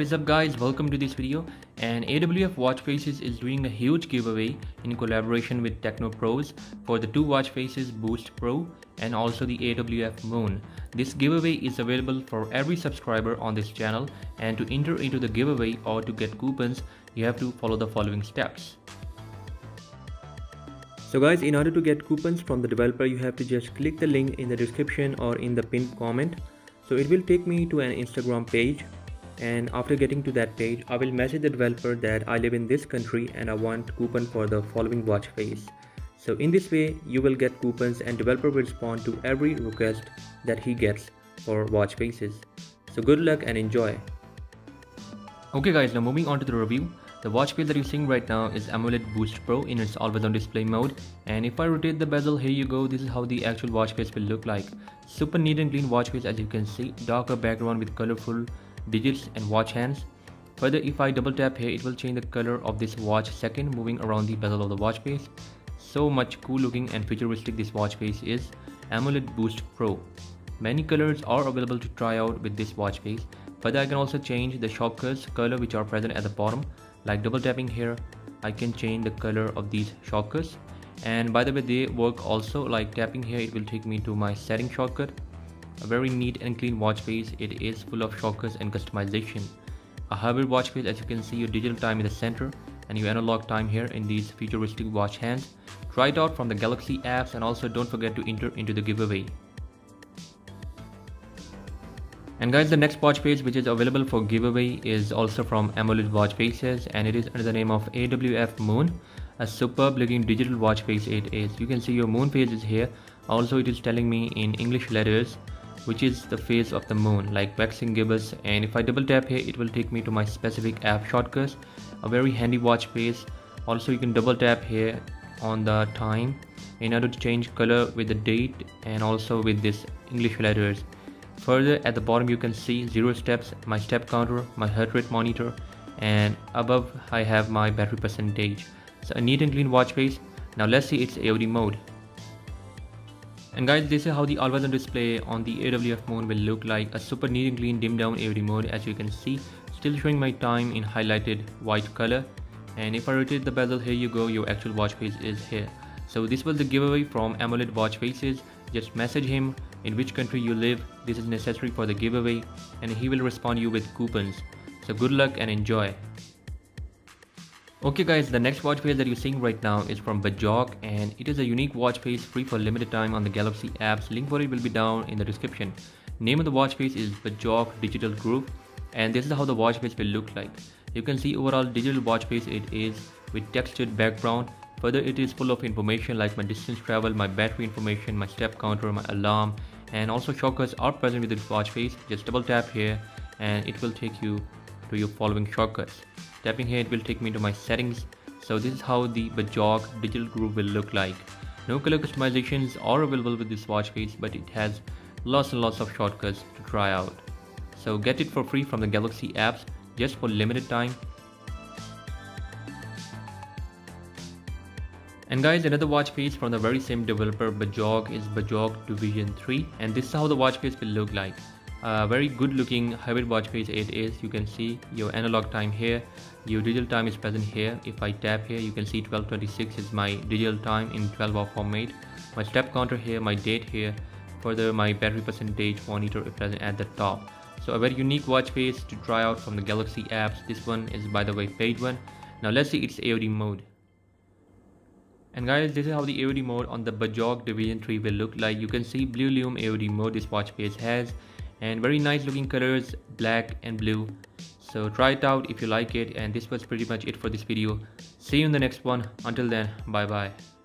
What is up guys, welcome to this video. And AWF watch faces is doing a huge giveaway in collaboration with TechnoPros for the two watch faces Boost Pro and also the AWF Moon. This giveaway is available for every subscriber on this channel, and to enter into the giveaway or to get coupons you have to follow the following steps. So guys, in order to get coupons from the developer you have to just click the link in the description or in the pinned comment. So it will take me to an Instagram page, and after getting to that page I will message the developer that I live in this country and I want coupon for the following watch face. So in this way you will get coupons and developer will respond to every request that he gets for watch faces. So good luck and enjoy. Okay guys, now moving on to the review. The watch face that you're seeing right now is AMOLED Boost Pro in its always on display mode, and if I rotate the bezel, here you go, this is how the actual watch face will look like. Super neat and clean watch face, as you can see, darker background with colorful digits and watch hands. Further, if I double tap here, it will change the color of this watch second, moving around the bezel of the watch face. So much cool looking and futuristic this watch face is. AMOLED Boost Pro. Many colors are available to try out with this watch face. Further, I can also change the shortcuts color which are present at the bottom. Like double tapping here, I can change the color of these shortcuts, and by the way they work also. Like tapping here, it will take me to my setting shortcut. A very neat and clean watch face. It is full of shortcuts and customization. A hybrid watch face, as you can see, your digital time in the center and your analog time here in these futuristic watch hands. Try it out from the Galaxy apps, and also don't forget to enter into the giveaway. And guys, the next watch face which is available for giveaway is also from AMOLED watch faces, and it is under the name of AWF Moon. A superb looking digital watch face it is. You can see your moon face is here. Also it is telling me in English letters which is the face of the moon, like waxing gibbous. And if I double tap here, it will take me to my specific app shortcuts. A very handy watch face. Also you can double tap here on the time in order to change color with the date and also with this English letters. Further, at the bottom you can see 0 steps, my step counter, my heart rate monitor, and above I have my battery percentage. So a neat and clean watch face. Now let's see its AOD mode. And guys, this is how the always on display on the AWF Moon will look like. A super neat and clean dim down AOD mode, as you can see, still showing my time in highlighted white color. And if I rotate the bezel, here you go, your actual watch face is here. So this was the giveaway from AMOLED watch faces. Just message him in which country you live. This is necessary for the giveaway, and he will respond you with coupons. So good luck and enjoy. Okay guys, the next watch face that you're seeing right now is from Bajok, and it is a unique watch face free for limited time on the Galaxy apps. Link for it will be down in the description. Name of the watch face is Bajok Digital Group, and this is how the watch face will look like. You can see overall digital watch face it is with textured background. Further, it is full of information like my distance travel, my battery information, my step counter, my alarm, and also shortcuts are present with this watch face. Just double tap here and it will take you to your following shortcuts. Tapping here, it will take me to my settings. So this is how the Bajok Digital Group will look like. No color customizations are available with this watch face, but it has lots and lots of shortcuts to try out. So get it for free from the Galaxy apps just for limited time. And guys, another watch face from the very same developer Bajok is Bajok Division 3, and this is how the watch face will look like. Very good looking hybrid watch face it is. You can see your analog time here, your digital time is present here. If I tap here, you can see 12:26 is my digital time in 12-hour format. My step counter here, my date here. Further, my battery percentage monitor is present at the top. So a very unique watch face to try out from the Galaxy apps. This one is, by the way, paid one. Now let's see its AOD mode. And guys, this is how the AOD mode on the Bajok Division 3 will look like. You can see Blue Lume AOD mode this watch face has, and very nice looking colors, black and blue. So try it out if you like it, and this was pretty much it for this video. See you in the next one. Until then, bye bye.